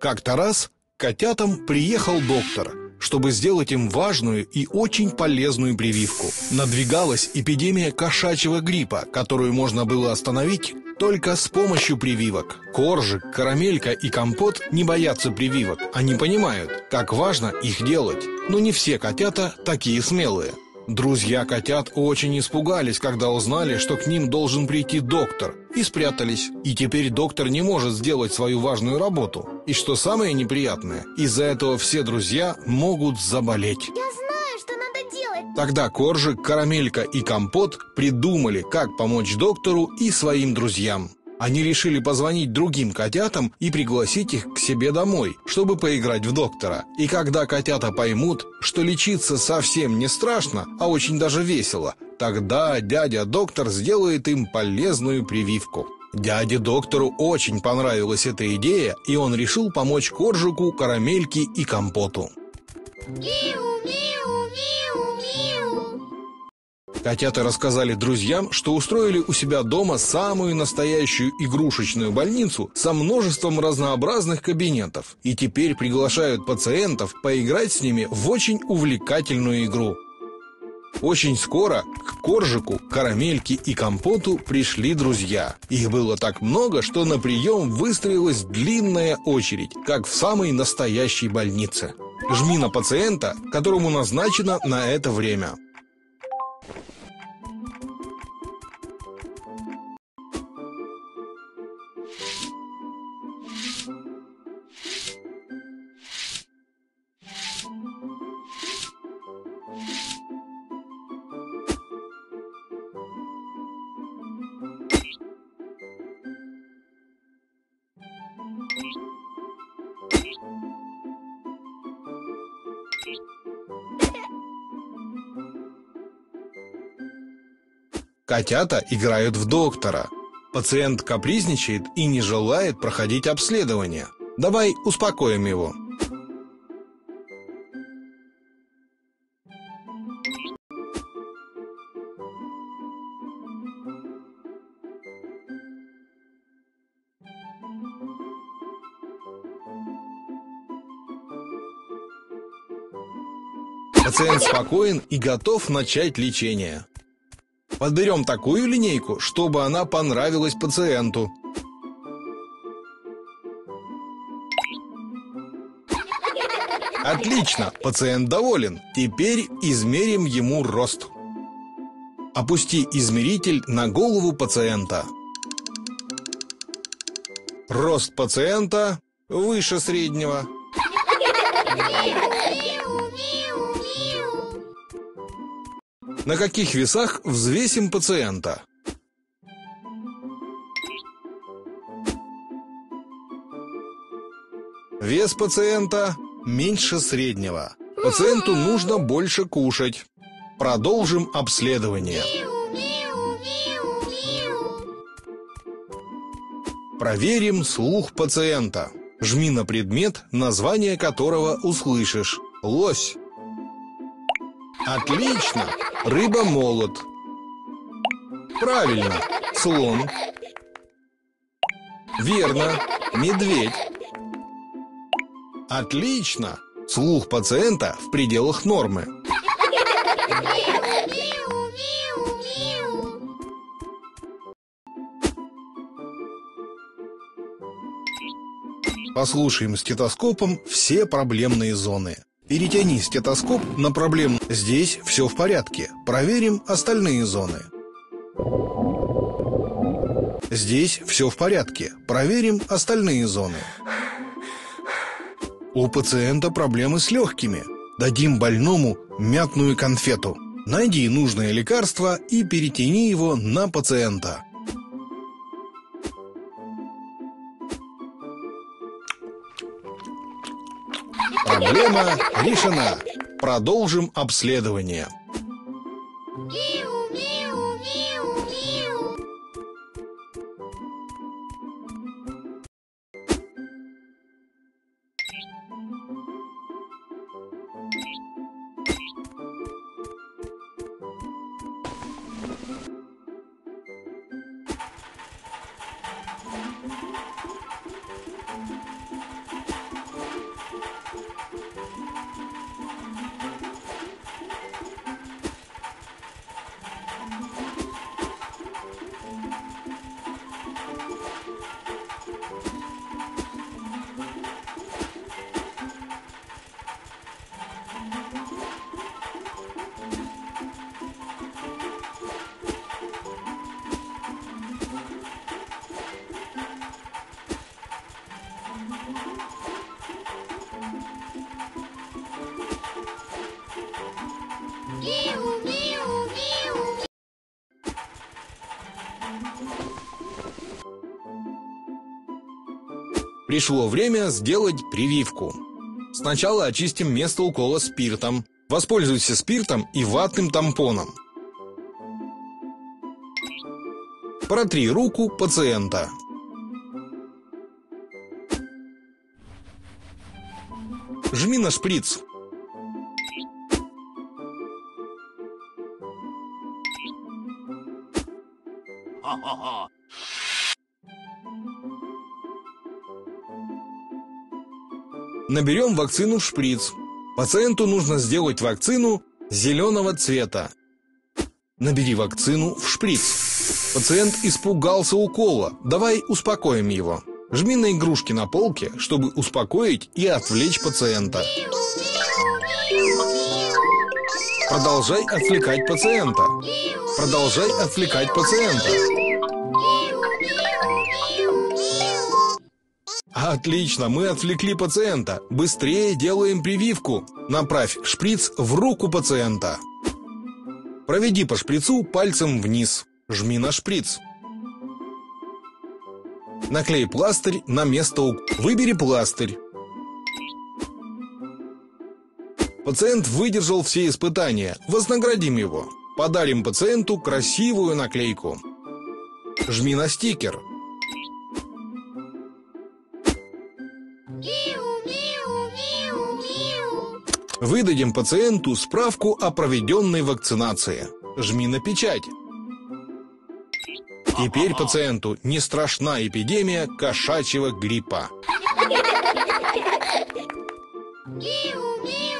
Как-то раз к котятам приехал доктор, чтобы сделать им важную и очень полезную прививку. Надвигалась эпидемия кошачьего гриппа, которую можно было остановить только с помощью прививок. Коржик, Карамелька и Компот не боятся прививок. Они понимают, как важно их делать. Но не все котята такие смелые. Друзья котят очень испугались, когда узнали, что к ним должен прийти доктор, и спрятались. И теперь доктор не может сделать свою важную работу. И что самое неприятное, из-за этого все друзья могут заболеть. Я знаю, что надо делать. Тогда Коржик, Карамелька и Компот придумали, как помочь доктору и своим друзьям. Они решили позвонить другим котятам и пригласить их к себе домой, чтобы поиграть в доктора. И когда котята поймут, что лечиться совсем не страшно, а очень даже весело, тогда дядя-доктор сделает им полезную прививку. Дяде-доктору очень понравилась эта идея, и он решил помочь Коржику, Карамельке и Компоту. Котята рассказали друзьям, что устроили у себя дома самую настоящую игрушечную больницу со множеством разнообразных кабинетов, и теперь приглашают пациентов поиграть с ними в очень увлекательную игру. Очень скоро к Коржику, Карамельке и Компоту пришли друзья. Их было так много, что на прием выстроилась длинная очередь, как в самой настоящей больнице. Жми на пациента, которому назначено на это время. Котята играют в доктора. Пациент капризничает и не желает проходить обследование. Давай успокоим его. Пациент спокоен и готов начать лечение. Подберем такую линейку, чтобы она понравилась пациенту. Отлично, пациент доволен. Теперь измерим ему рост. Опусти измеритель на голову пациента. Рост пациента выше среднего. На каких весах взвесим пациента? Вес пациента меньше среднего. Пациенту нужно больше кушать. Продолжим обследование. Проверим слух пациента. Жми на предмет, название которого услышишь. Лось. Отлично! Рыба-молот. Правильно. Слон. Верно. Медведь. Отлично! Слух пациента в пределах нормы. Послушаем стетоскопом все проблемные зоны. Перетяни стетоскоп на проблем. Здесь все в порядке. Проверим остальные зоны. Здесь все в порядке. Проверим остальные зоны. У пациента проблемы с легкими. Дадим больному мятную конфету. Найди нужное лекарство и перетяни его на пациента. Проблема решена. Продолжим обследование. Пришло время сделать прививку. Сначала очистим место укола спиртом. Воспользуйся спиртом и ватным тампоном. Протри руку пациента. Жми на шприц. Наберем вакцину в шприц. Пациенту нужно сделать вакцину зеленого цвета. Набери вакцину в шприц. Пациент испугался укола. Давай успокоим его. Жми на игрушки на полке, чтобы успокоить и отвлечь пациента. Продолжай отвлекать пациента. Продолжай отвлекать пациента. Отлично, мы отвлекли пациента. Быстрее делаем прививку. Направь шприц в руку пациента. Проведи по шприцу пальцем вниз. Жми на шприц. Наклей пластырь на место укола. Выбери пластырь. Пациент выдержал все испытания. Вознаградим его. Подарим пациенту красивую наклейку. Жми на стикер. Выдадим пациенту справку о проведенной вакцинации. Жми на печать. Теперь пациенту не страшна эпидемия кошачьего гриппа.